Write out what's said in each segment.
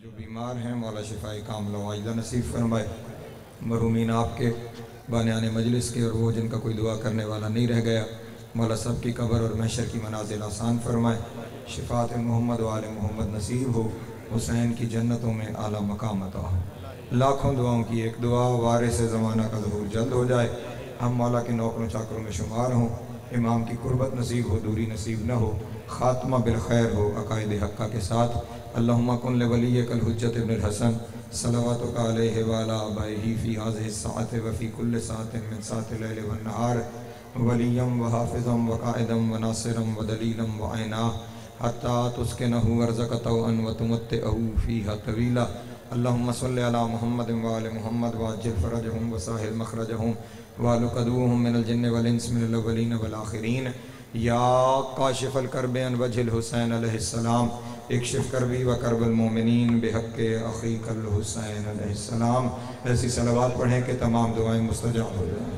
जो बीमार हैं मौला शिफाए कामला वाजिदा नसीब फरमाए। मरहूमीन आपके बानियाने मजलिस के और वो जिनका कोई दुआ करने वाला नहीं रह गया, मौला सब की कब्र और महशर की मनाजिल आसान फरमाए। शिफात मोहम्मद व आले मोहम्मद नसीब हो। हुसैन की जन्नतों में आला मकाम अता हो। लाखों दुआओं की एक दुआ, वारिस ज़माना का ज़हूर जल्द हो जाए, हम मौला के नौकरों चाकरों में शुमार हों। इमाम की कुर्बत नसीब हो, दूरी नसीब न हो, ख़ात्मा बिलखैर हो अक़ाइद हक़्क़ा के साथ। अल्लाहुम्मा कुन लिवलिय्यकल हुज्जत इब्नुल हसन सलवातुका अलैहि व अला आबाइही फ़ी हाज़िहि स्साअति व फ़ी कुल्लि साअतिन मिन साअतिल लैलि वन नहार वलिय्यम व हाफ़िज़म व क़ाइदम व नासिरम व दलीलम व ऐना हत्ता तुस्किनहु वर्ज़क़तहु व तुमत्तिअहु फ़ीहा तवीला। अल्लाहुम्मा सल्लि अला मुहम्मदिन व आलि मुहम्मद व अज्जिल फ़रजहुम व साहिल मख़रजहुम व लुक़दूहुम मिनल जिन्नि वल इंसि मिनल अव्वलीन वल आख़िरीन। या काशिफ़ल कर्ब अन वजहिल हुसैन अलैहिस्सलाम इक्शिफ़ कर्बी व कर्बल मोमिनीन बिहक़्क़ि अख़ीकल हुसैन अलैहिस्सलाम। ऐसी सलवात पढ़ें कि तमाम दुआएं मुस्तजाब हो जाएं।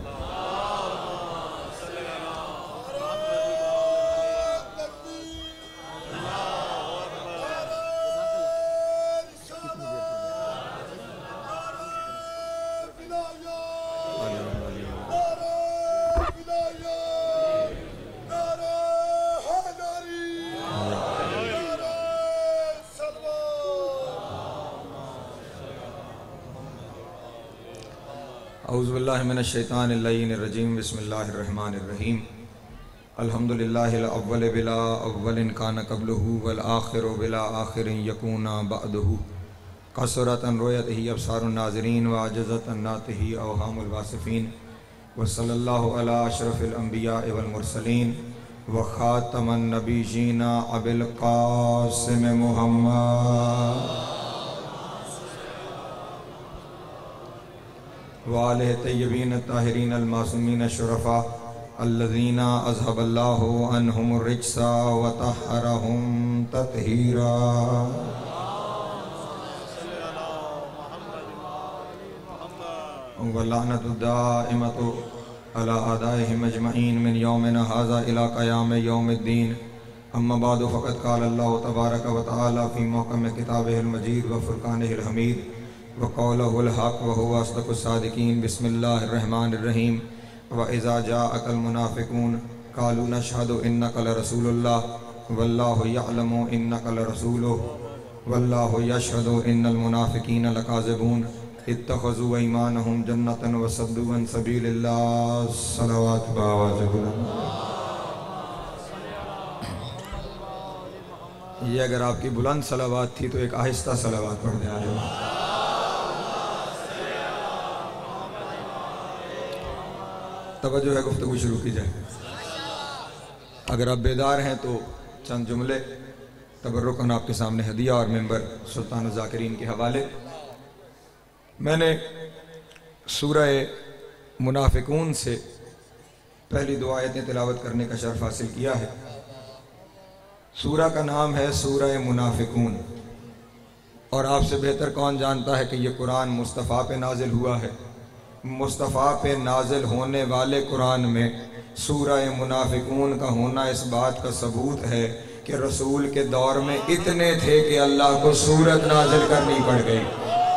औज़ु बिल्लाहि मिनश शैतानिर रजीम। बिस्मिल्लाहिर्रहमानिर्रहीम। अल्हम्दुलिल्लाहिल अव्वल बिला अव्वलिन कान क़ब्लुहु वल आखिरु बिला आखिरिन यकूना बअदुहु। कसरत अन रुयतिही अब्सारुन नाज़िरीन व अजज़त अन नातिही अवहामुल वासिफ़ीन। व सल्लल्लाहु अला अशरफिल अंबिया वल मुरसलीन व ख़ातमन नबिय्यीन अबिल क़ासिम मुहम्मद वाले तय्यबीन ताहिरीन अलमासूमीन शुरफ़ा अल्लज़ीना अज़हबल्लाहु अन्हुमुर रिज्सा व तहरहुम तत्हीरा। व लानतु दाइमतु अला आदाइहिम अजमईन मिन यौमिना हाज़ा इला क़याम यौमिद्दीन। अम्मा बादु फ़क़द क़ाल अल्लाहु तबारक व तआला फ़ी मुहकम किताबिहिल मजीद व फ़ुरक़ानिहिल हमीद व क़ौलुहुल हक़ व हुवा अस्दक़ुस सादिक़ीन। बिस्मिल्लाहिर्रहमानिर्रहीम। व इज़ा जाअकल मुनाफ़िक़ून क़ालू नशहदु इन्नका लरसूलुल्लाह वल्लाहु यअलमु इन्नका लरसूलुहु वल्लाहु यशहदु इन्नल मुनाफ़िक़ीन लकाज़िबून। इत्तख़ज़ू अयमानहुम जन्नतन व सद्दू अन सबीलिल्लाह। सलवात बावाज़िबुल। ये अगर आपकी बुलंद सलावात थी तो एक आहिस्ता सलावात पढ़ दें। आगे तवज्जो है, गुफ्तगू शुरू की जाए। अगर आप बेदार हैं तो चंद जुमले तबर्रुकन आपके सामने हदिया और मेंबर सुल्तान ज़ाकिरीन के हवाले। मैंने सूरह मुनाफ़िकून से पहली दो आयतें तिलावत करने का शर्फ हासिल किया है। सूरह का नाम है सूरह मुनाफ़िकून, और आपसे बेहतर कौन जानता है कि ये कुरान मुस्तफ़ा पे नाजिल हुआ है। मुस्तफ़ा पे नाजिल होने वाले कुरान में सूरह मुनाफ़िकून का होना इस बात का सबूत है कि रसूल के दौर में इतने थे कि अल्लाह को सूरत नाजिल करनी पड़ गई।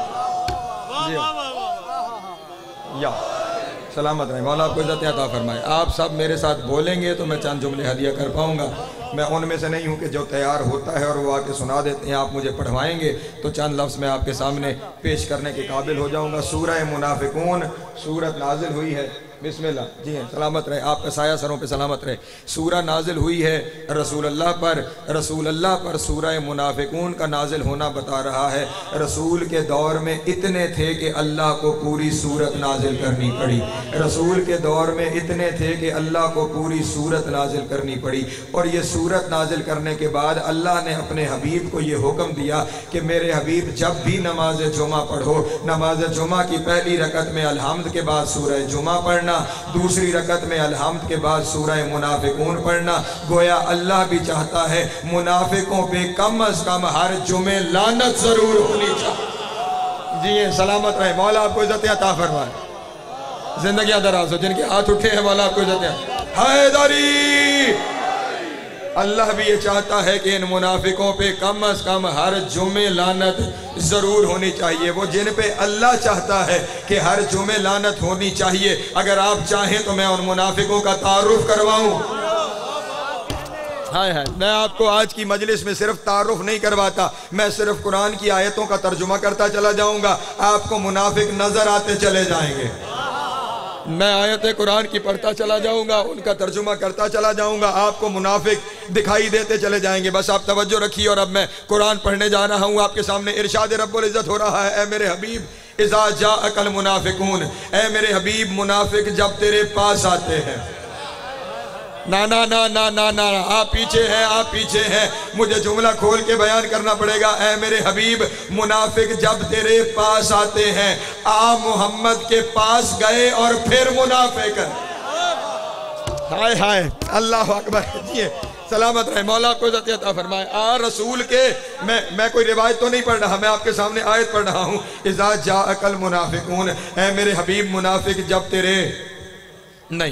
या सलामत रहे, मौला आपको इज़्ज़त अता फरमाए। आप सब मेरे साथ बोलेंगे तो मैं चंद जुमले हदिया कर पाऊँगा। मैं उनमें से नहीं हूँ कि जो तैयार होता है और वो आके सुना देते हैं। आप मुझे पढ़वाएंगे तो चंद लफ्ज़ मैं आपके सामने पेश करने के काबिल हो जाऊँगा। सूरह मुनाफ़िकून सूरत नाजिल हुई है। बिस्मिल्लाह। जी हैं, सलामत रहे, आपका साया सरों पे सलामत रहे। सूरह नाजिल हुई है रसूल अल्लाह पर। रसूल अल्लाह पर सूरह मुनाफ़िकून का नाजिल होना बता रहा है रसूल के दौर में इतने थे कि अल्लाह को पूरी सूरत नाजिल करनी पड़ी। रसूल के दौर में इतने थे कि अल्लाह को पूरी सूरत नाजिल करनी पड़ी। और ये सूरत नाजिल करने के बाद अल्लाह ने अपने हबीब को ये हुक्म दिया कि मेरे हबीब जब भी नमाज जुमा पढ़ो, नमाज जुमा की पहली रकत में अलहम्द के बाद सूरह जुमा पढ़ना, दूसरी रकत में अलहम्द के बाद सूरह मुनाफ़िकून पढ़ना। गोया अल्लाह भी चाहता है मुनाफिकों पे कम अज कम हर जुमे लानत जरूर होनी चाहिए। जी सलामत रहे, मौला आपको इज़्ज़त अता फरमाए, जिंदगी दराज हो। जिनके हाथ उठे हैं मौला आपको इज़्ज़त। हैदरी अल्लाह भी ये चाहता है कि इन मुनाफिकों पे कम अज़ कम हर जुमे लानत ज़रूर होनी चाहिए। वो जिन पे अल्लाह चाहता है कि हर जुमे लानत होनी चाहिए, अगर आप चाहें तो मैं उन मुनाफिकों का तारुफ करवाऊं। हाय हाय, मैं आपको आज की मजलिस में सिर्फ तारुफ नहीं करवाता, मैं सिर्फ कुरान की आयतों का तर्जुमा करता चला जाऊंगा, आपको मुनाफिक नजर आते चले जाएंगे। मैं आयतें कुरान की पढ़ता चला जाऊंगा, उनका तर्जुमा करता चला जाऊंगा, आपको मुनाफिक दिखाई देते चले जाएंगे। बस आप तवज्जो रखिए। और अब मैं कुरान पढ़ने जा रहा हूं आपके सामने। इरशाद रब्बुल इज्जत हो रहा है, ए मेरे हबीब इज़ा जाअकल मुनाफिकून, ए मेरे हबीब मुनाफिक जब तेरे पास आते हैं। ना ना ना ना ना ना, आप पीछे हैं, आप पीछे हैं, मुझे जुमला खोल के बयान करना पड़ेगा। ऐ मेरे हबीब मुनाफिक जब तेरे पास आते हैं, आ मोहम्मद के पास गए और फिर मुनाफिक। हाय हाय, अल्लाह अकबर। जी सलामत रहे, मौला आपको इज़्ज़त अता फरमाए। आ रसूल के, मैं कोई रिवायत तो नहीं पढ़ रहा, मैं आपके सामने आयत पढ़ रहा हूँ। इज़ा जाअकल मुनाफिकून, ऐ मेरे हबीब मुनाफिक जब तेरे नहीं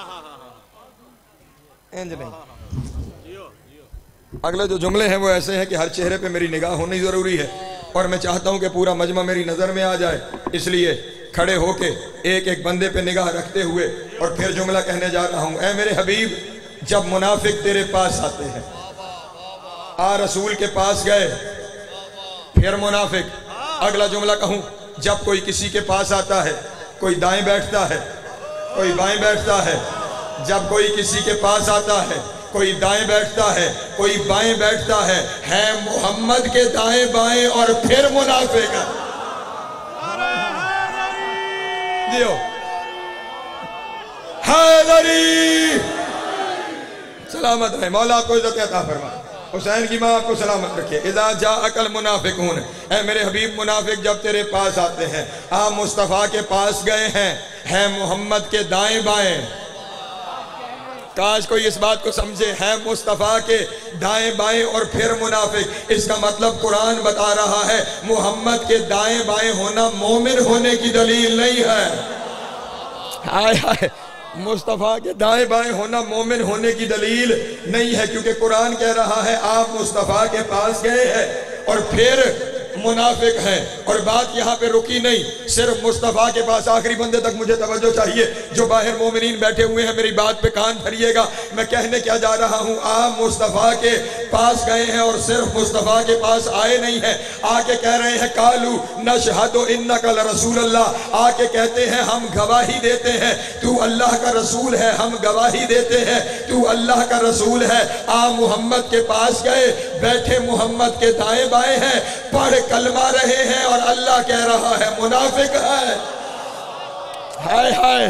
इंज नहीं, अगले जो जुमले हैं वो ऐसे हैं कि हर चेहरे पे मेरी निगाह होनी ज़रूरी है और मैं चाहता हूं कि पूरा मजमा मेरी नज़र में आ जाए, इसलिए खड़े होके एक एक बंदे पे निगाह रखते हुए और फिर जुमला कहने जा रहा हूं। ऐ मेरे हबीब जब मुनाफिक तेरे पास आते हैं, आ रसूल के पास गए फिर मुनाफिक। अगला जुमला कहूं, जब कोई किसी के पास आता है, कोई दाएं बैठता है, कोई बाएं बैठता है। जब कोई किसी के पास आता है, कोई दाएं बैठता है, कोई बाएं बैठता है मोहम्मद के दाएं बाएं और फिर मुनाफिक। दियो हैदरी, सलामत रहे, मौला आपको इज़्ज़त अता फरमाए। हुसैन की माँ आपको सलामत रखे। इज़ा जाअकल मुनाफिकून, ऐ मेरे हबीब मुनाफिक जब तेरे पास आते हैं, आ मुस्तफ़ा के पास गए हैं मोहम्मद के दाएं बाएं। काश कोई इस बात को समझे, है मुस्तफ़ा के दाएं बाएं और फिर मुनाफिक। इसका मतलब कुरान बता रहा है मोहम्मद के दाएं बाएं होना मोमिन होने की दलील नहीं है। हाय हाय, मुस्तफ़ा के दाएं बाएं होना मोमिन होने की दलील नहीं है, क्योंकि कुरान कह रहा है आप मुस्तफ़ा के पास गए हैं और फिर मुनाफिक हैं। और बात यहाँ पे रुकी नहीं, सिर्फ मुस्तफ़ा के पास, आखिरी बंदे तक मुझे तवज्जो चाहिए। जो बाहर मोमिनीन बैठे हुए हैं मेरी बात पे कान धरिएगा, मैं कहने क्या जा रहा हूँ। आप मुस्तफ़ा के पास गए हैं और सिर्फ मुस्तफ़ा के पास आए नहीं हैं, आके कह रहे हैं कालू नशहदु इन्नका लरसूलुल्लाह, आके कहते हैं हम गवाही देते हैं तू अल्लाह का रसूल है, हम गवाही देते हैं तू अल्लाह का रसूल है। आ मोहम्मद के पास गए, बैठे मोहम्मद के दाएं बाएं हैं, पढ़ कलमा रहे हैं और अल्लाह कह रहा है मुनाफिक है। हाय हाय,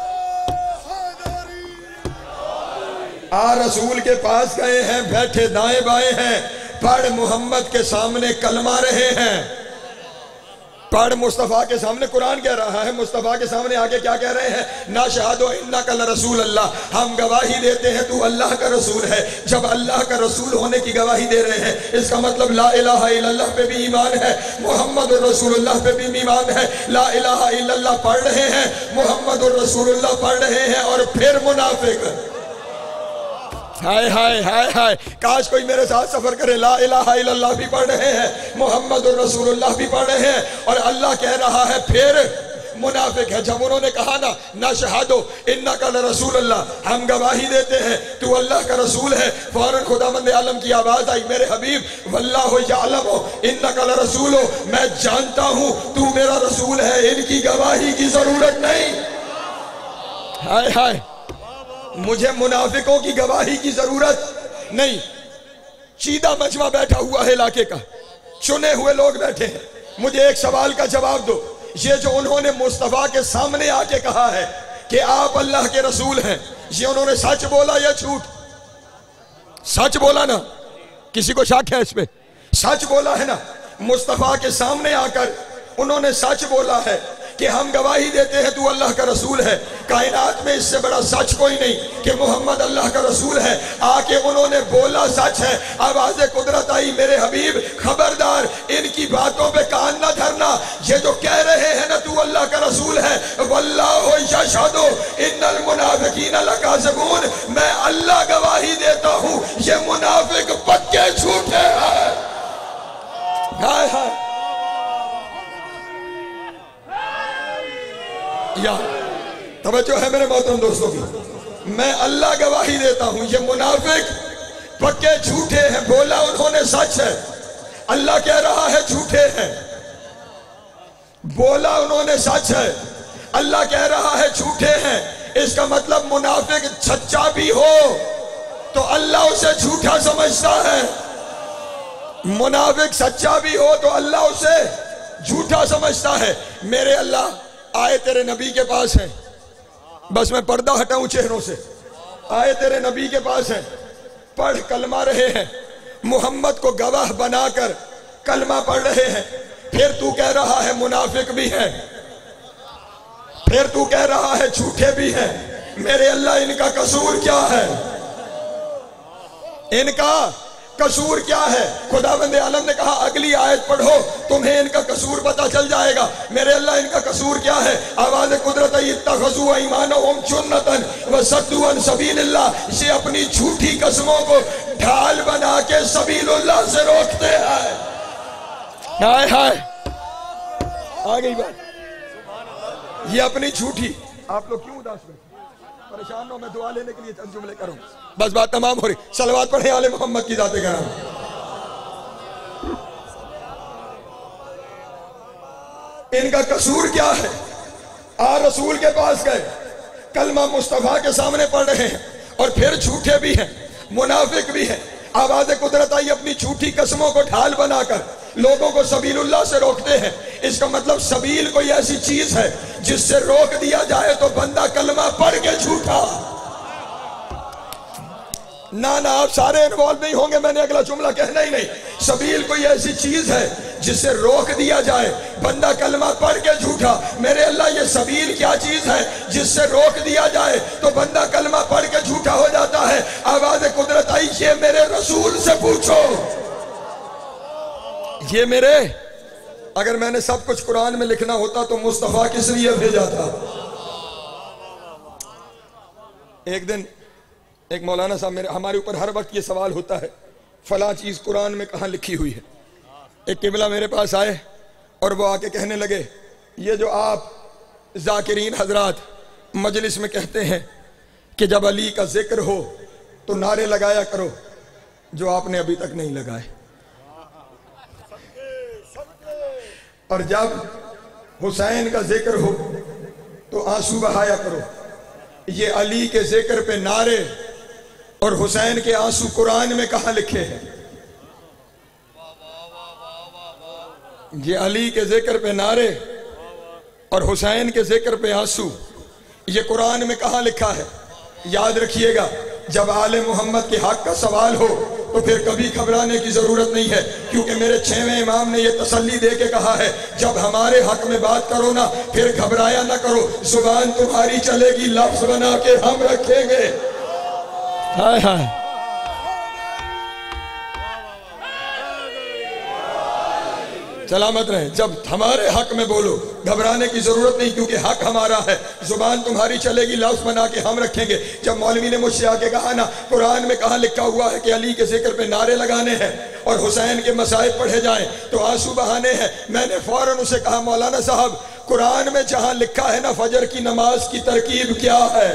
आ रसूल के पास गए हैं, बैठे दाएं बाएं हैं, पढ़ मोहम्मद के सामने कलमा रहे हैं, पढ़ मुस्तफ़ा के सामने। कुरान कह रहा है मुस्तफ़ा के सामने आके क्या कह रहे हैं, ना शहादो इन्नका लरसूल अल्लाह, हम गवाही देते हैं तू अल्लाह का रसूल है। जब अल्लाह का रसूल होने की गवाही दे रहे हैं, इसका मतलब ला इलाहा इल्लल्लाह पे भी ईमान है, मोहम्मद रसूलुल्लाह पे भी ईमान है। ला इलाहा इल्लल्लाह पढ़ रहे हैं, मोहम्मद रसूलुल्लाह पढ़ रहे हैं और फिर मुनाफिक। हाय हाय हाय हाय, काश कोई मेरे साथ सफर करे। ला इलाहा इल्लल्लाह भी पढ़ रहे हैं, मोहम्मद रसूलुल्लाह भी पढ़ रहे हैं और अल्लाह कह रहा है फिर मुनाफिक है। जब उन्होंने कहा ना नशहदु इन्नका लरसूलुल्लाह, हम गवाही देते हैं तू अल्लाह का रसूल है, फौरन खुदावंद आलम की आवाज आई, मेरे हबीब वल्लाहु यअलमु इन्नका लरसूलु, मैं जानता हूं तू मेरा रसूल है, इनकी गवाही की जरूरत नहीं। हाय हाय, मुझे मुनाफिकों की गवाही की जरूरत नहीं। सीधा मजमा बैठा हुआ है इलाके का, चुने हुए लोग बैठे हैं। मुझे एक सवाल का जवाब दो, ये जो उन्होंने मुस्तफ़ा के सामने आके कहा है कि आप अल्लाह के रसूल हैं, ये उन्होंने सच बोला या झूठ? सच बोला ना, किसी को शक है इस पे? सच बोला है ना। मुस्तफ़ा के सामने आकर उन्होंने सच बोला है कि हम गवाही देते हैं तू अल्लाह का रसूल है। कायनात में इससे बड़ा सच कोई नहीं कि मोहम्मद अल्लाह का रसूल है। आके उन्होंने बोला सच है। आवाज़े कुदरत आई, मेरे हबीब खबरदार इनकी बातों पे कान ना धरना। ये जो कह रहे हैं ना तू अल्लाह का रसूल है, वल्लाहु अशहदु इन्नल मुनाफिकीन लकाज़िबून, मैं अल्लाह गवाही देता हूँ ये मुनाफिक पक्के झूठे हैं। हाय हाय या तवज्जो है मेरे मोहतरम दोस्तों की, मैं अल्लाह गवाही देता हूँ ये मुनाफिक पक्के झूठे हैं। बोला उन्होंने सच है, अल्लाह कह रहा है झूठे हैं। बोला उन्होंने सच है, अल्लाह कह रहा है झूठे हैं। इसका मतलब मुनाफिक सच्चा भी हो तो अल्लाह उसे झूठा समझता है, मुनाफिक सच्चा भी हो तो अल्लाह उसे झूठा समझता है। मेरे अल्लाह आए तेरे नबी के पास हैं, बस मैं पर्दा हटाऊं चेहरों से, आए तेरे नबी के पास हैं, पढ़ कलमा रहे हैं, मोहम्मद को गवाह बनाकर कलमा पढ़ रहे हैं, फिर तू कह रहा है मुनाफिक भी है, फिर तू कह रहा है झूठे भी हैं। मेरे अल्लाह इनका कसूर क्या है, इनका कसूर क्या है? खुदावंद आलम ने कहा अगली आयत पढ़ो तुम्हें इनका कसूर पता चल जाएगा। मेरे अल्लाह इनका कसूर क्या है? आवाज कुदरत इत्तखज़ू ऐमानहुम जुन्नतन व सद्दू अन सबीलिल्लाह, ये अपनी झूठी कसमों को ढाल बना के सबीलुल्लाह से रोकते हैं। हाय हाय आ गई बात, ये अपनी झूठी। आप लोग क्यों उदास बैठे, परेशान हो? मैं दुआ लेने के लिए चंद जुमले करूं, बस बात तमाम हो रही। सलवात पढ़े आले मोहम्मद की जाते कराम। इनका कसूर क्या है? आ रसूल के पास गए, कलमा मुस्तफा के सामने पढ़ रहे हैं और फिर झूठे भी हैं, मुनाफिक भी हैं। आवाज़ कुदरत आई अपनी झूठी कसमों को ढाल बनाकर लोगों को सबीलुल्लाह से रोकते हैं। इसका मतलब सबील कोई ऐसी चीज है जिससे रोक दिया जाए तो बंदा कलमा पढ़ के झूठा। ना ना आप सारे इन्वॉल्व नहीं होंगे, मैंने अगला जुमला कहना ही नहीं। सबील कोई ऐसी चीज है जिससे रोक दिया जाए बंदा कलमा पढ़ के झूठा। मेरे अल्लाह ये सबील क्या चीज है जिससे रोक दिया जाए तो बंदा कलमा पढ़ के झूठा हो जाता है। आवाज़ कुदरत आई ये मेरे रसूल से पूछो, ये मेरे, अगर मैंने सब कुछ कुरान में लिखना होता तो मुस्तफा किस लिए भेजा था? एक दिन एक मौलाना साहब मेरे हमारे ऊपर हर वक्त ये सवाल होता है फला चीज कुरान में कहां लिखी हुई है। एक किबला मेरे पास आए और वो आके कहने लगे ये जो आप जाकिरीन हजरात मजलिस में कहते हैं कि जब अली का जिक्र हो तो नारे लगाया करो, जो आपने अभी तक नहीं लगाए, और जब हुसैन का जिक्र हो तो आंसू बहाया करो। ये अली के जिक्र पे नारे और हुसैन के आंसू कुरान में कहां लिखे हैं? ये अली के जिक्र पे नारे और हुसैन के जिक्र पे आंसू, ये कुरान में कहां लिखा है? याद रखिएगा, जब आले मोहम्मद के हक का सवाल हो तो फिर कभी घबराने की जरूरत नहीं है, क्योंकि मेरे 6वें इमाम ने यह तसल्ली दे के कहा है जब हमारे हक में बात करो ना फिर घबराया ना करो, जुबान तुम्हारी चलेगी, लफ्ज बना के हम रखेंगे। हाय हाय सलामत रहे। जब हमारे हक में बोलो घबराने की जरूरत नहीं, क्योंकि हक हमारा है, जुबान तुम्हारी चलेगी, लफ्ज बना के हम रखेंगे। जब मौलवी ने मुझसे आके कहा ना कुरान में कहां लिखा हुआ है कि अली के जिक्र पे नारे लगाने हैं और हुसैन के मसाइब पढ़े जाएं तो आंसू बहाने हैं, मैंने फौरन उसे कहा मौलाना साहब कुरान में जहां लिखा है ना फजर की नमाज की तरकीब क्या है?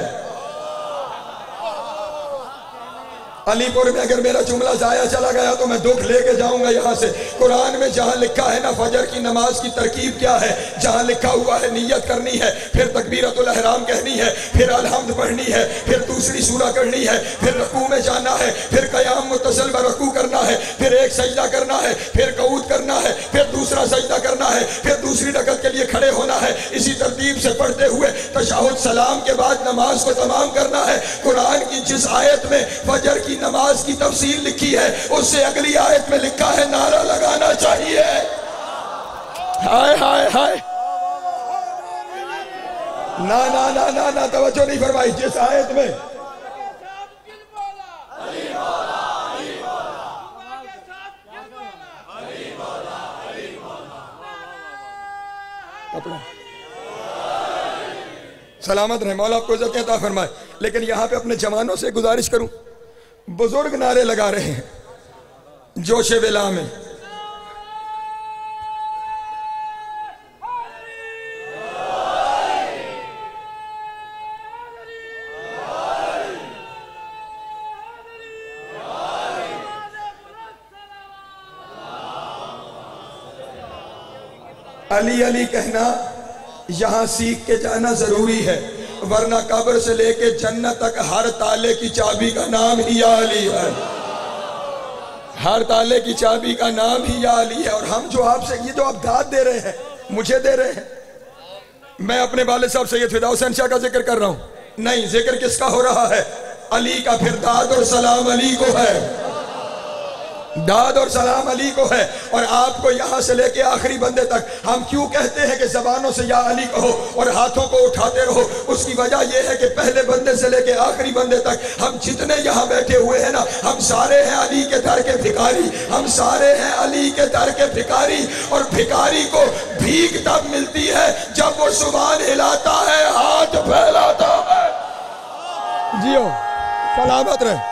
अलीपुर में अगर मेरा जुमला जाया चला गया तो मैं दुख लेके जाऊंगा यहाँ से। कुरान में जहाँ लिखा है ना फजर की नमाज की तरकीब क्या है, जहाँ लिखा हुआ है नियत करनी है, फिर तकबीरतुल एहराम कहनी है, फिर अलहम्द पढ़नी है, फिर दूसरी सूरा करनी है, फिर रकू में जाना है, फिर कयाम मुत्तसिल व रकू करना है, फिर एक सजदा करना है, फिर कऊद करना है, फिर दूसरा सजदा करना है, फिर दूसरी रकअत के लिए खड़े होना है। इसी तरतीब से पढ़ते हुए तशहुद सलाम के बाद नमाज को तमाम करना है। कुरान की जिस आयत में फजर की नमाज की तफसील लिखी है उससे अगली आयत में लिखा है नारा लगाना चाहिए। हाय हाय हाय ना ना ना ना ना तवज्जो नहीं फरमाई। जिस आयत में कपड़ा سلامت رہے، مولا آپ کو عزت عطا فرمائے۔ لیکن یہاں پہ اپنے جوانوں سے گزارش کروں، بزرگ نعرے لگا رہے ہیں جوش ولا میں، علی علی کہنا یہاں سیکھ کے جانا ضروری ہے، ورنہ قبر سے لے کے جنت تک ہر تالے کی چابی کا نام ہی یا علی ہے، ہر تالے کی چابی کا نام ہی یا علی ہے۔ اور ہم جو آپ سے یہ جو آپ داد دے رہے ہیں، مجھے دے رہے ہیں، میں اپنے والد صاحب سید فدا حسین شاہ کا ذکر کر رہا ہوں، نہیں، ذکر کس کا ہو رہا ہے؟ علی کا۔ پھر داد اور سلام علی کو ہے، داد اور سلام علی کو ہے۔ اور آپ کو یہاں سے لے کے آخری بندے تک ہم کیوں کہتے ہیں کہ زبانوں سے یا علی کہو اور ہاتھوں کو اٹھاتے رہو؟ اس کی وجہ یہ ہے کہ پہلے بندے سے لے کے آخری بندے تک ہم جتنے یہاں بیٹھے ہوئے ہیں نا، ہم سارے ہیں علی کے در کے بھکاری، ہم سارے ہیں علی کے در کے بھکاری۔ اور بھکاری کو بھیک تب ملتی ہے جب وہ زبان ہلاتا ہے، ہاتھ پھیلاتا ہے۔ جیو سلامت رہے،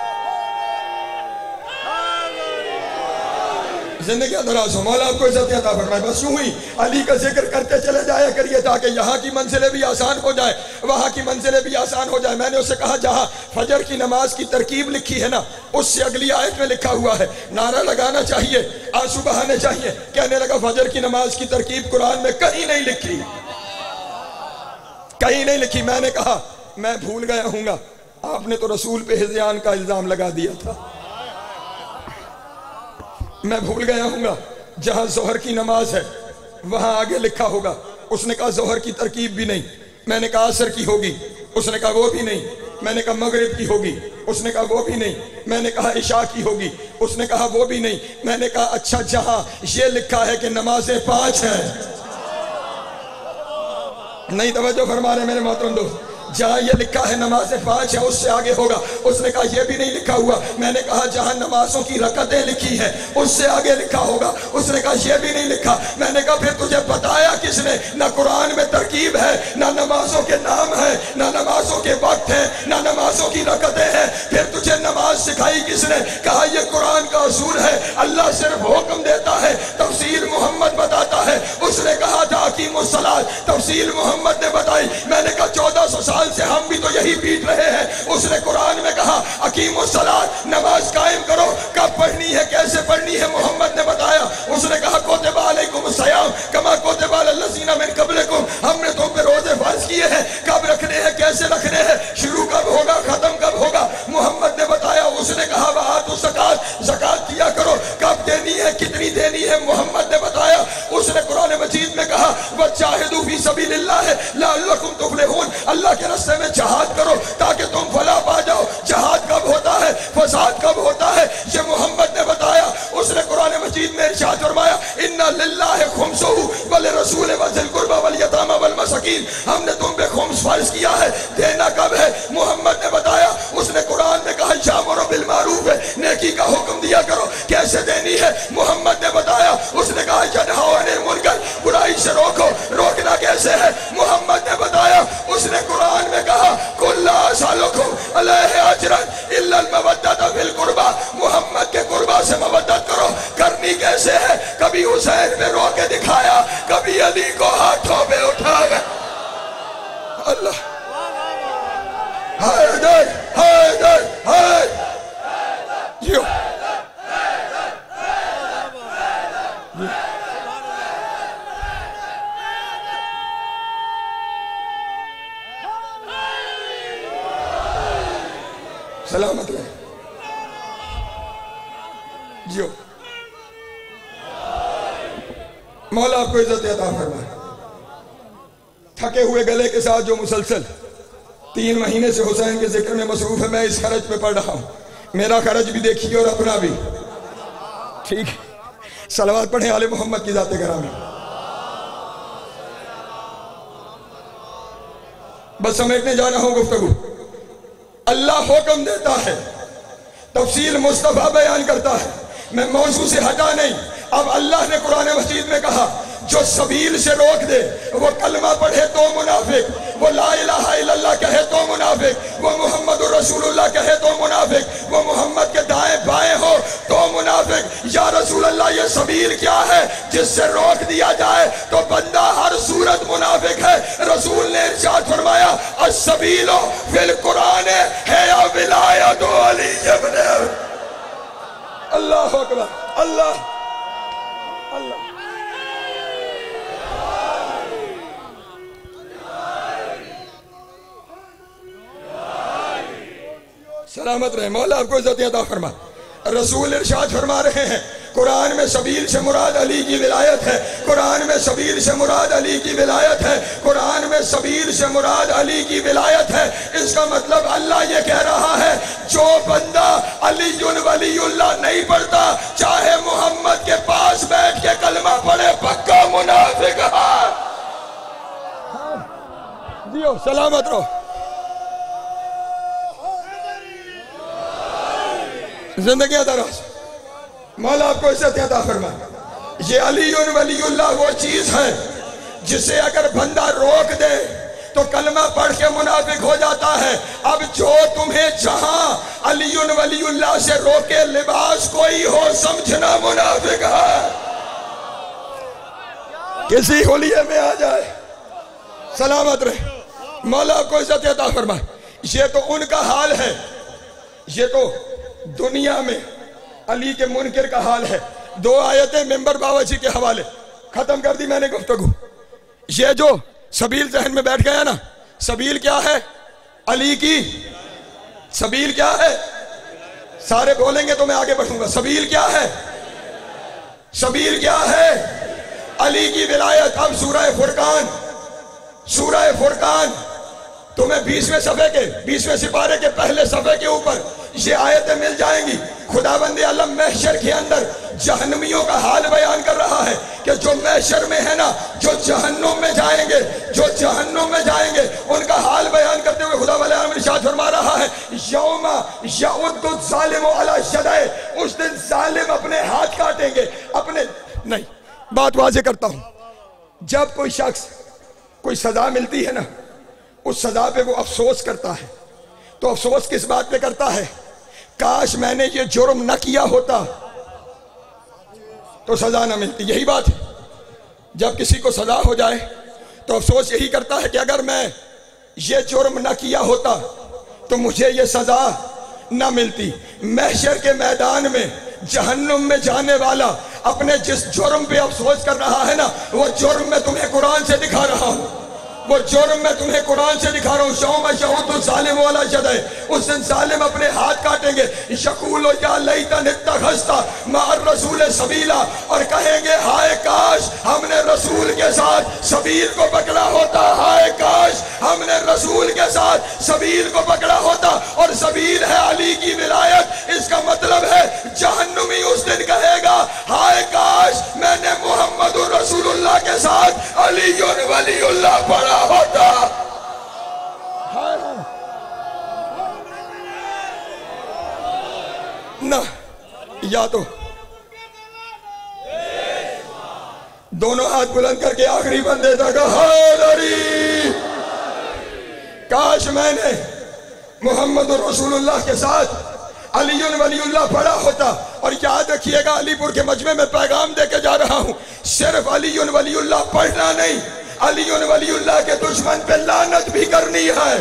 زندگی دراز ہو، مولا آپ کو عزت عطا فرمائے۔ بس یوں ہی علی کا ذکر کرتے چلے جایا کریے تاکہ یہاں کی منزلیں بھی آسان ہو جائے، وہاں کی منزلیں بھی آسان ہو جائے۔ میں نے اسے کہا جہاں فجر کی نماز کی ترکیب لکھی ہے نا، اس سے اگلی آیت میں لکھا ہوا ہے، نعرہ لگانا چاہیے، آنسو بہانے چاہیے۔ کہنے لگا فجر کی نماز کی ترکیب قرآن میں کہیں نہیں لکھی، کہیں نہیں لکھی۔ میں نے کہا میں بھول گیا ہوں گا، آپ نے تو رسول پہ ہذیان کا الزام لگا دیا تھا، میں بھول گیا ہوں گا۔ جہاں ظہر کی نماز ہے وہاں آگے لکھا ہوگا۔ اس نے کہا ظہر کی ترکیب بھی نہیں۔ میں نے کہا عصر کی ہوگی، اس نے کہا وہ بھی نہیں۔ میں نے کہا مغرب کی ہوگی، اس نے کہا وہ بھی نہیں۔ میں نے کہا عشاء کی ہوگی، اس نے کہا وہ بھی نہیں۔ میں نے کہا اچھا جہاں یہ لکھا ہے کہ نمازیں 5 ہیں، نہیں توجہ فرما رہے میرے محترم دوست، جہاں یہ لکھا ہے نمازیں 5 ہیں اس سے آگے ہوگا۔ اس نے کہا یہ بھی نہیں لکھا ہوا۔ میں نے کہا جہاں نمازوں کی رکعتیں لکھی ہیں اس سے آگے لکھا ہوگا۔ اس نے کہا یہ بھی نہیں لکھا۔ میں نے کہا پھر تجھے بتایا کس نے؟ نہ قرآن میں ترکیب ہے، نہ نمازوں کے نام ہے، نہ نمازوں کے وقت ہیں، نہ نمازوں کی رکعتیں ہیں۔ پھر تجھے نماز سکھائی کس نے؟ کہا یہ قرآن کا اصول ہے، اللہ صرف حکم دیتا ہے، تفصیل محمد بتاتا ہے۔ اس نے کہا تھا اقیم الصلاۃ، تفصیل محمد نے بتائی۔ میں نے کہا 1400 سال سے ہم بھی تو یہی پیٹ رہے ہیں۔ اس نے قرآن میں کہا اقیم الصلاۃ، نماز قائم کرو، کب پڑھنی ہے، کیسے پڑھنی ہے، محمد نے بتایا۔ اس نے کہا کتب علیکم الصیام کما کتب علی الذین من قبلکم، ہم نے تم پہ روزے فرض کیے ہیں، کب رکھنے ہیں، کیسے رکھنے ہیں، شروع کب ہوگا، ختم کب ہوگا، محمد نے بتایا۔ اس نے کہا وآتوا الزکاۃ، زکات دیا کرو، کب دینی ہے، کتنی دینی ہے، محمد نے بتایا۔ اس نے قرآن مجید میں کہا وجاہدوا فی سبیل اللہ لعلکم تفلحون، اللہ کے راستے میں جہاد کرو تاکہ تم فلاح پا جاؤ۔ جہاد کب ہوتا ہے، فساد کب ہوتا ہے، یہ محمد نے بتایا۔ اس نے قرآن مجید میں ارشاد فرمایا اِنَّ لِلَّهِ خُمْسُهُ وَلِرَسُولِ وَذِي الْقُرْبَى وَالْيَتَامَى وَالْمَسَاكِينِ، ہم نے تم پہ خمس فرض کیا ہے، دینا کب ہے، محمد نے بتایا۔ اس نے قرآن میں کہا یَأْمُرُ بِالْمَعْرُوفِ، نیکی کا حکم دیا کرو، کیسے دینی ہے، محمد نے بتایا۔ اس نے کہا يَنْهَىٰ عَنِ الْمُنکَرِ، برائی سے روکو، روکنا کیسے ہے، محمد نے بتایا۔ اس نے قرآن میں کہا قُلْ لَا أَسْأَلُكُمْ عَلَيْهِ أَجْرًا إِلَّا الْمَوَدَّةَ فِي الْقُرْبَى، محمد کے قربہ سے مودت کرو، کرنی کیسے ہے، کبھی حسین پہ رو کے دکھایا، کبھی علی کو ہاتھوں پہ اٹھایا۔ اللہ حیدر حیدر حیدر جیو سلامت رہے جیو، مولا آپ کو عزت عطا فرمائے۔ تھکے ہوئے گلے کے ساتھ جو مسلسل 3 مہینے سے حسین کے ذکر میں مصروف ہے، میں اس خرچ پہ پڑھ رہا ہوں، میرا خرچ بھی دیکھیے اور اپنا بھی، ٹھیک ہے؟ صلوات پڑھیں آل محمد کی ذات گرامی۔ بس سمیٹنے جانا ہو گفتگو۔ اللہ حکم دیتا ہے، تفصیل مصطفیٰ بیان کرتا ہے، میں موضوع سے ہٹا نہیں۔ اب اللہ نے قرآن مجید میں کہا जो सबील से रोक दे, वो कलमा पढ़े तो मुनाफिक, वो ला इलाहा इल्लल्लाह कहे तो मुनाफिक, वो मुहम्मद रसूलुल्लाह कहे तो मुनाफिक, वो मोहम्मद के दाएं बाएं हो तो मुनाफिक। या रसूल अल्लाह, ये सबील क्या है जिससे रोक दिया जाए तो बंदा हर सूरत मुनाफिक है। रसूल ने इरशाद फरमाया, अस्सबीलो फिल कुरान है या विलायत अली इब्न। अल्लाह अकबर, अल्लाह अल्लाह। सलामत रहे, मौला आपको इज्जत अता फरमा। रसूल इरशाद फरमा रहे हैं, कुरान में सबील से मुराद अली की विलायत है, कुरान में सबील से मुराद अली की विलायत है, कुरान में सबील से मुराद अली की विलायत है। इसका मतलब अल्लाह ये कह रहा है, जो बंदा अलीयुन वलीउल्लाह नहीं पढ़ता, चाहे मोहम्मद के पास बैठ के कलमा पढ़े, पक्का मुनाफिक है। जियो, सलामत रहो। जिंदगी दराज, मौला आपको इज्जत अता फरमाए। ये अलीयुन वलीउल्लाह वो चीज है जिसे अगर बंदा रोक दे तो कलमा पढ़ के मुनाफिक हो जाता है। अब जो तुम्हें जहां अलीयुन वलीउल्लाह से रोके लिबास कोई हो, समझना मुनाफिक है। किसी होलिये में आ जाए, सलामत रहे, मौला आपको इज्जत अता फरमाए। ये तो उनका हाल है, ये तो दुनिया में अली के मुनकिर का हाल है। दो आयतें मेंबर बाबाजी के हवाले, खत्म कर दी मैंने गुफ्तगू। ये जो सबील जहन में बैठ गया ना, सबील क्या है? अली की सबील क्या है? सारे बोलेंगे तो मैं आगे बढ़ूंगा। सबील क्या है? सबील क्या है? अली की विलायत। अब सूरह फुरकान, सूरह फुरकान तुम्हें 20वें सफ़े के 20वें सिपारे के पहले सफ़े के ऊपर ये आयतें मिल जाएंगी। खुदाबंद आलम महशर के अंदर जहन्नमियों का हाल बयान कर रहा है कि जो महशर में है ना, जो जहन्नुम में जाएंगे, जो जहन्नुम में जाएंगे, उनका हाल बयान करते हुए खुदावंद आलम इरशाद फरमा रहा है, यौमा यउद्दु ज़ालिमु अला यदैहि, उस दिन जालिम अपने हाथ काटेंगे। अपने नहीं, बात वाज़ेह करता हूं, जब कोई शख्स कोई सजा मिलती है ना, उस सजा पे वो अफसोस करता है, तो अफसोस किस बात पे करता है? काश मैंने ये जुर्म न किया होता तो सजा न मिलती। यही बात है, जब किसी को सजा हो जाए तो अफसोस यही करता है कि अगर मैं ये जुर्म न किया होता तो मुझे ये सजा न मिलती। महशर के मैदान में जहन्नुम में जाने वाला अपने जिस जुर्म पे अफसोस कर रहा है ना, वो जुर्म मैं तुम्हें कुरान से दिखा रहा हूं, वो जुर्म मैं तुम्हें कुरान से दिखा रहा हूँ। यौमा यउद्दु ज़ालिमु अला यदैहि, उस दिन जालिम अपने हाथ काटेंगे। यक़ूलु या लैतनी इत्तख़ज़्तु मअर रसूल सबीला, और कहेंगे हाय काश हमने रसूल के साथ सबील को पकड़ा होता, हाय काश हमने रसूल के साथ सबील को पकड़ा होता। और सबील है अली की विलायत। इसका मतलब है जहन्नुमी उस दिन कहेगा, हाय काश मैंने मोहम्मद रसूलुल्लाह के साथ अलीयुन वलीउल्लाह पढ़ा होता। ना, या तो दोनों हाथ बुलंद करके आखिरी बंदे तक हैदरी, काश मैंने मोहम्मद रसूलुल्लाह के साथ अलीयुन वलीउल्लाह पढ़ा होता। और याद रखिएगा, अलीपुर के मजमे में पैगाम देके जा रहा हूं, सिर्फ अलीयुन वलीउल्लाह पढ़ना नहीं, अलीयुन वलीउल्लाह के दुश्मन पे लानत भी करनी है।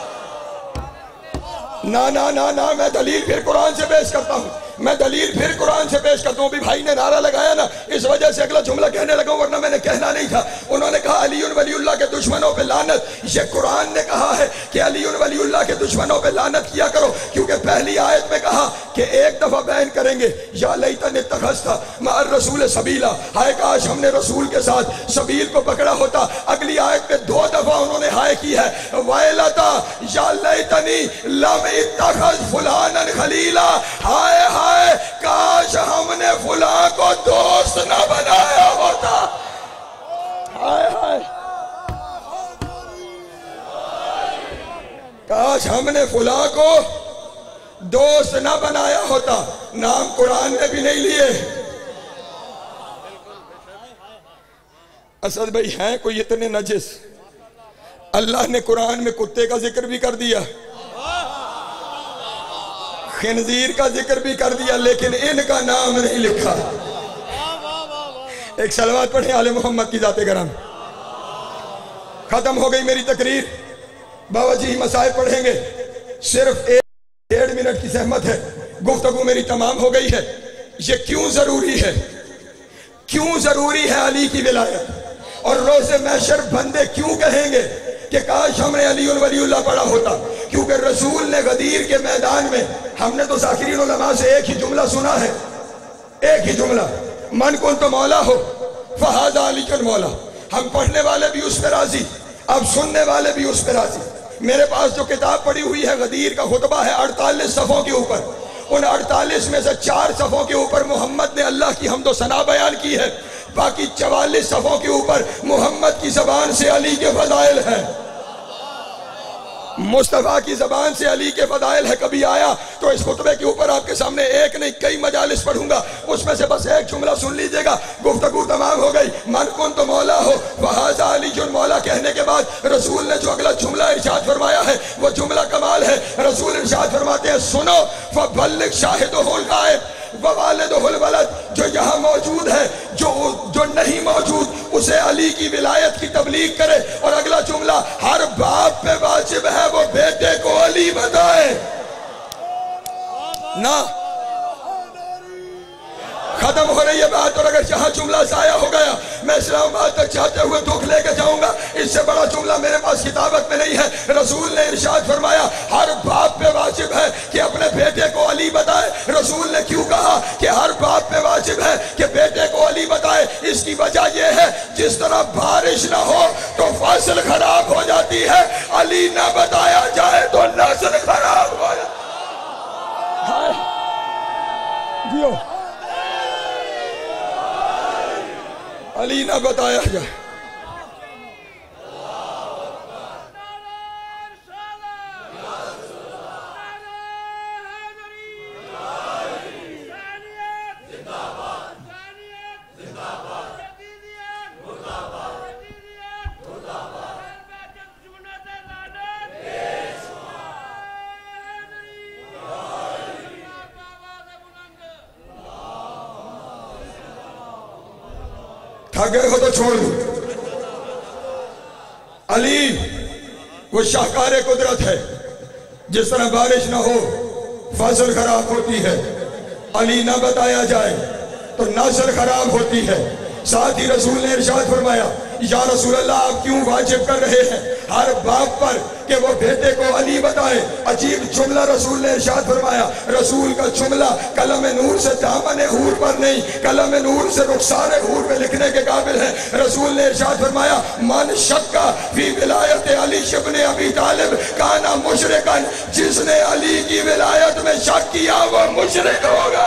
ना ना ना ना, मैं दलील फिर कुरान से पेश करता हूं, मैं दलील फिर कुरान से पेश करता हूं। भी भाई ने नारा लगाया ना, इस वजह से अगला जुमला कहने लगा, वरना मैंने कहना नहीं था। उन्होंने कहा अलीयुन वलीउल्लाह के दुश्मनों पे लानत। ये कुरान ने कहा है कि अलीयुन वलीउल्लाह के दुश्मनों पे लानत किया करो, क्योंकि पहली आयत में कहा कि एक दफा बयान करेंगे, या लैतनी इत्तख़ज़्तु मअर रसूल सबीला, हाय काश हमने रसूल के साथ सबील को पकड़ा होता। अगली आयत में 2 दफा उन्होंने हाय की है, वैलता या लैतनी लम इत्तख़ज़ फुलानन खलीला, हाय हाय काश हमने फुला को दोस्त न बनाया होता। हाय हाय काश हमने फुला को दोस्त न बनाया होता। नाम कुरान ने भी नहीं लिए। اسد بھائی ہیں کوئی اتنے نجس؟ اللہ نے قرآن میں کتے کا ذکر بھی کر دیا، خنزیر کا ذکر بھی کر دیا، لیکن ان کا نام نہیں لکھا۔ ایک صلوات پڑھیں آل محمد کی ذات گرام۔ ختم ہو گئی میری تقریر، بابا جی مسائل پڑھیں گے، صرف 1.5 منٹ کی زحمت ہے، گفتگو میری تمام ہو گئی ہے۔ یہ کیوں ضروری ہے؟ کیوں ضروری ہے علی کی ولایت؟ اور روز محشر بندے کیوں کہیں گے کہ کاش ہم نے علی ولی اللہ پڑھا ہوتا؟ کیونکہ رسول نے غدیر کے میدان میں، ہم نے تو ذاکرین علماء سے ایک ہی جملہ سنا ہے، ایک ہی جملہ، من کنت مولا ہو فہذا علی المولا۔ ہم پڑھنے والے بھی اس پہ راضی، اب سننے والے بھی اس پہ راضی۔ میرے پاس جو کتاب پڑھی ہوئی ہے غدیر کا خطبہ ہے 48 صفحوں کے اوپر، ان 48 میں سے 4 صفحوں کے اوپر محمد نے اللہ کی حمد و ثنا بیان کی ہے، باقی 44 صفحوں کے اوپر محمد کی زبان سے علی کے فضائل ہیں، مصطفیٰ کی زبان سے علی کے فضائل ہے۔ کبھی آیا تو اس خطبے کے اوپر آپ کے سامنے ایک نہیں کئی مجالس پڑھوں گا، اس میں سے بس ایک جملہ سن لیجئے گا، گفتگو تمام ہو گئی۔ من کنت مولا ہو فہذا علی المولا کہنے کے بعد رسول نے جو اگلا جملہ ارشاد فرمایا ہے وہ جملہ کمال ہے۔ رسول ارشاد فرماتے ہیں سنو فبلغ شاہدہ الغائب ووالدہ الولد، جو یہاں موجود ہے جو نہیں موجود اسے علی کی ولایت کی تبلیغ کرے۔ اور اگلا جملہ ہر باپ پہ واجب ہے وہ بیٹے کو علی بتائے نہ۔ ختم ہو رہی ہے بات، اور اگر یہاں جملہ ضائع ہو گیا میں اسلام آباد تک چاہتے ہوئے دکھ لے کے جاؤں گا۔ اس سے بڑا جملہ میرے پاس کتابت میں نہیں ہے۔ رسول نے ارشاد فرمایا ہر باپ پہ واجب ہے کہ اپنے بیٹے کو علی بتائے۔ رسول نے کیوں کہا کہ ہر باپ پہ واجب ہے کہ بیٹے کو علی بتائے؟ اس کی وجہ یہ ہے جس طرح بارش نہ ہو تو فصل خراب ہو جاتی ہے، علی نہ بتایا جائے تو نسل خراب ہو جاتی ہے۔ علی نہ بتایا جائے۔ تھک گئے ہو تو چھوڑ دو۔ علی وہ شاہکار قدرت ہے، جس طرح بارش نہ ہو فصل خراب ہوتی ہے، علی نہ بتایا جائے تو نسل خراب ہوتی ہے۔ ساتھ ہی رسول نے ارشاد فرمایا یا رسول اللہ آپ کیوں واجب کر رہے ہیں ہر باپ پر کہ وہ بیٹے کو علی بتائے؟ عجیب جملہ رسول نے ارشاد فرمایا۔ رسول کا جملہ قلم نور سے دامن حور پر نہیں، قلم نور سے رخسار حور پہ لکھنے کے قابل ہے۔ رسول نے ارشاد فرمایا من شکا فی ولایت علی ابن ابی طالب کانا مشرکن، جس نے علی کی ولایت میں شک کیا وہ مشرک ہوگا۔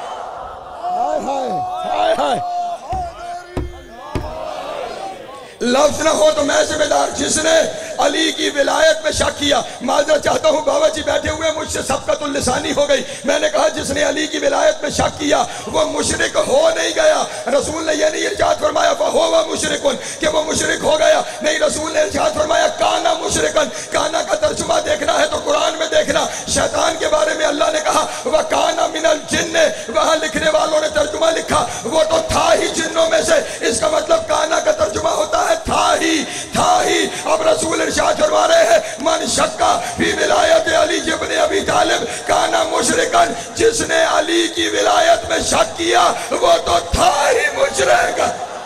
لفظ نہ ہو تو میں ذمہ دار، جس نے علی کی ولایت میں شک کیا۔ معذرت چاہتا ہوں بابا جی بیٹھے ہوئے مجھ سے سبقت اللسانی ہو گئی، میں نے کہا جس نے علی کی ولایت میں شک کیا وہ مشرک ہو نہیں گیا۔ رسول نے یہ نہیں ارشاد فرمایا فہو مشرکن کہ وہ مشرک ہو گیا، نہیں، رسول نے ارشاد فرمایا کانا مشرکن۔ کانا کا ترجمہ دیکھنا ہے تو قرآن میں دیکھنا، شیطان کے بارے میں اللہ نے کہا وَكَانَ مِنَ الْجِنِّ، وہاں لکھنے والوں نے ترجمہ لکھا وہ تو تھا ہی جنوں میں سے، اس کا مطلب کانا کا ترجمہ ہوتا ہے تھا ہی۔ اب رسول ارشاد فرما رہے ہیں من شکا فی ولایت علی ابن ابی طالب کانا مشرکن، جس نے علی کی ولایت میں شک کیا وہ تو تھا ہی مشرک۔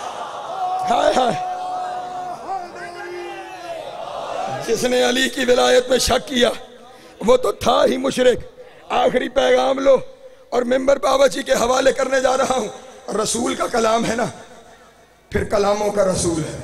جس نے علی کی ولایت میں شک کیا وہ تو تھا ہی مشرک۔ آخری پیغام لو اور ممبر بابا جی کے حوالے کرنے جا رہا ہوں۔ رسول کا کلام ہے نا، پھر کلاموں کا رسول ہے۔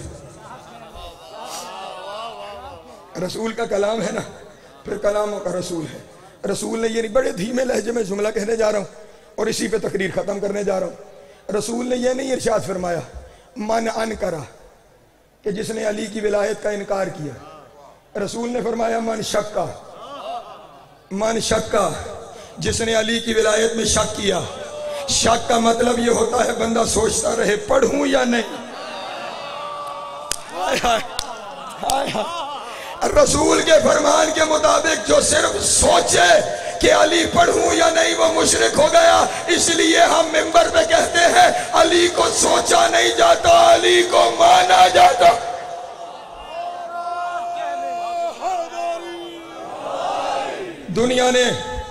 رسول کا کلام ہے نا، پھر کلاموں کا رسول ہے۔ رسول نے یہ نہیں، بڑے دھیمے لہجے میں جملہ کہنے جا رہا ہوں اور اسی پہ تقریر ختم کرنے جا رہا ہوں۔ رسول نے یہ نہیں ارشاد فرمایا من انکرہ کہ جس نے علی کی ولایت کا انکار کیا۔ رسول نے فرمایا من شکا، جس نے علی کی ولایت میں شک کیا۔ شک کا مطلب یہ ہوتا ہے بندہ سوچتا رہے پڑھوں یا نہیں، रसूल के फरमान के मुताबिक जो सिर्फ सोचे कि अली पढ़ूं या नहीं वो मुशरिक हो गया। इसलिए हम मिंबर पे कहते हैं अली को सोचा नहीं जाता, अली को माना जाता। दुनिया ने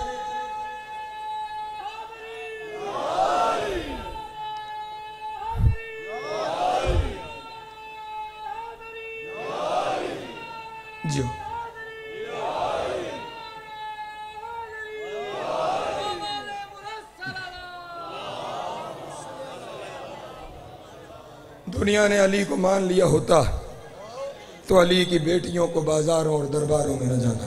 जो दुनिया ने अली को मान लिया होता तो अली की बेटियों को बाजारों और दरबारों में न जाना।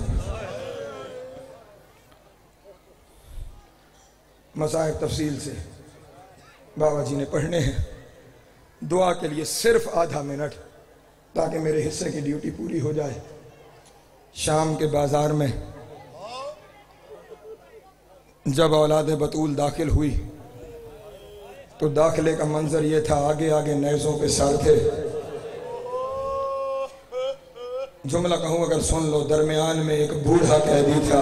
मसाइब तफसील से बाबा जी ने पढ़ने हैं। दुआ के लिए सिर्फ आधा मिनट ताकि मेरे हिस्से की ड्यूटी पूरी हो जाए। शाम के बाजार में जब औलाद बतूल दाखिल हुई तो दाखिले का मंजर ये था, आगे आगे नेज़ों पे सर थे। जुमला कहूँ अगर सुन लो, दरमियान में एक बूढ़ा कैदी था।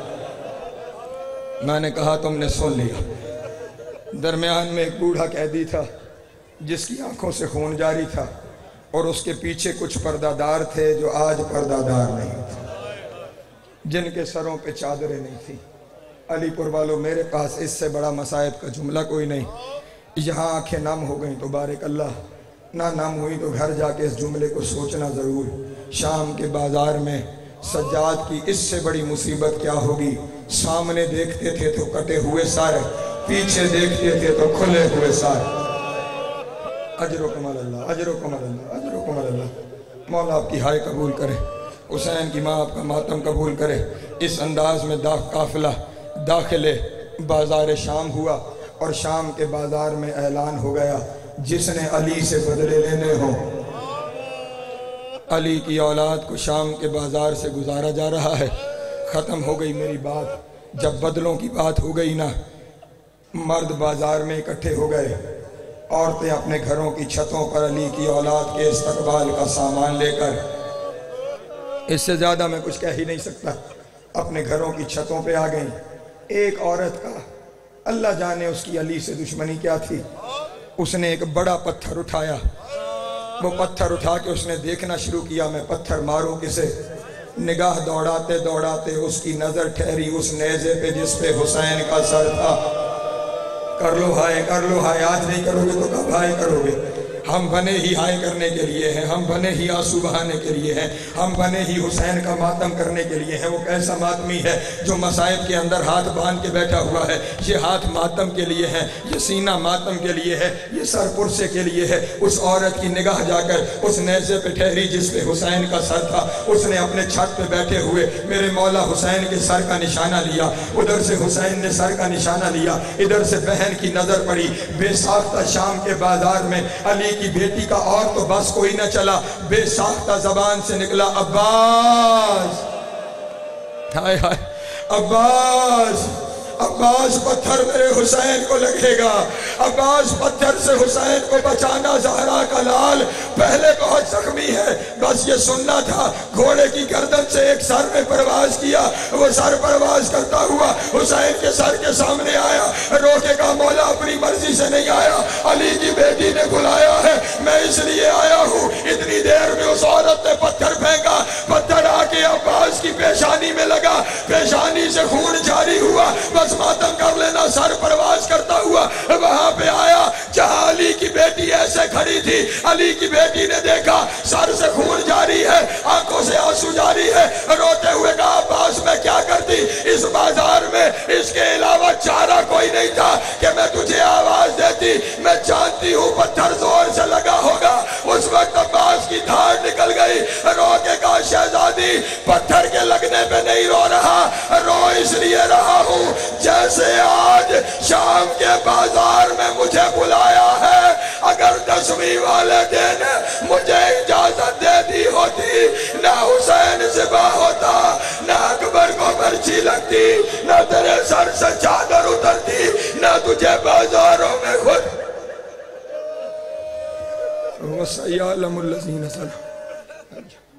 मैंने कहा तुमने सुन लिया। दरमियान में एक बूढ़ा कैदी था जिसकी आंखों से खून जारी था और उसके पीछे कुछ पर्दादार थे जो आज पर्दादार नहीं थे, जिनके सरों पे चादरें नहीं थी। अलीपुर वालों, मेरे पास इससे बड़ा मसाइब का जुमला कोई नहीं। यहाँ आंखें नम हो गई तो बारिक अल्लाह, ना नम हुई तो घर जाके इस जुमले को सोचना ज़रूर। शाम के बाजार में सज्जाद की इससे बड़ी मुसीबत क्या होगी। सामने देखते थे तो कटे हुए सर, पीछे देखते थे तो खुले हुए सर। अजरो कमाल अल्लाह, अजरो कमाल अल्लाह, अजरो कमाल अल्लाह। मौला आपकी हाय कबूल करे, हुसैन की माँ आपका मातम कबूल करे। इस अंदाज में काफिला दाखिले बाजार शाम हुआ और शाम के बाजार में ऐलान हो गया, जिसने अली से बदले लेने हों, अली की औलाद को शाम के बाजार से गुजारा जा रहा है। ख़त्म हो गई मेरी बात। जब बदलों की बात हो गई ना, मर्द बाजार में इकट्ठे हो गए, औरतें अपने घरों की छतों पर अली की औलाद के इस्तकबाल का सामान लेकर, इससे ज़्यादा मैं कुछ कह ही नहीं सकता, अपने घरों की छतों पे आ गई। एक औरत का अल्लाह जाने उसकी अली से दुश्मनी क्या थी, उसने एक बड़ा पत्थर उठाया। वो पत्थर उठा के उसने देखना शुरू किया, मैं पत्थर मारूं किसे। निगाह दौड़ाते दौड़ाते उसकी नज़र ठहरी उस नेज़े पे जिस पे हुसैन का सर था। कर लो हाय, कर लो हाय, आज नहीं करोगे तो कब हाय करोगे। हम बने ही हाय करने के लिए हैं, हम बने ही आंसू बहाने के लिए हैं, हम बने ही हुसैन का मातम करने के लिए हैं। वो कैसा मातमी है जो मसाइब के अंदर हाथ बांध के बैठा हुआ है। ये हाथ मातम के लिए है, ये सीना मातम के लिए है, ये सर पुरसे के लिए है। उस औरत की निगाह जाकर उस नेज़े पे ठहरी जिस पे हुसैन का सर था। उसने अपने छत पे बैठे हुए मेरे मौला हुसैन के सर का निशाना लिया, उधर से हुसैन ने सर का निशाना लिया, इधर से बहन की नज़र पड़ी। बेसाख्ता शाम के बाजार में अली की बेटी का और तो बस कोई न चला, बेसाख्ता जबान से निकला, अब्बास। हाय हाय, अब्बास, अब्बास पत्थर मेरे हुसैन को लगेगा। अब्बास पत्थर से हुसैन को बचाना, ज़हरा का लाल पहले बहुत जख्मी है, बस ये सुनना था। घोड़े की गर्दन से एक सर ने परवाज किया, वो सर परवाज करता हुआ हुसैन के सर के सामने आया। रोके का मौला अपनी मर्जी से नहीं आया, अली की बेटी ने बुलाया है, मैं इसलिए आया हूँ। इतनी देर में उस औरत ने पत्थर फेंका, पत्थर आके अब्बास की पेशानी में लगा, पेशानी से खून जारी हुआ। बस मातम कर लेना, सर परवाज करता हुआ वहां पे आया जहां अली की बेटी ऐसे खड़ी थी। अली की बेटी ने देखा सर से खून जारी है, आंखों से आंसू जारी है, रोते हुए कहा, अब्बास मैं क्या करती, इस बाजार में इसके अलावा चारा कोई नहीं था कि मैं तुझे आवाज देती। मैं जानती हूँ पत्थर जोर से लगा होगा। उस वक्त अब्बास की धार निकल गई। रो के कहा, शहजादी पत्थर के लगने पे नहीं रो रहा, रो इसलिए रहा हूँ जैसे आज शाम के बाजार में मुझे बुलाया है। अगर 10वीं वाले दिन मुझे इजाजत दे दी होती, ना हुसैन ज़िबा होता, ना अकबर को पर्ची लगती, ना तेरे सर से चादर उतरती, ना तुझे बाजारों में खुद। سیعلم الذین ظلموا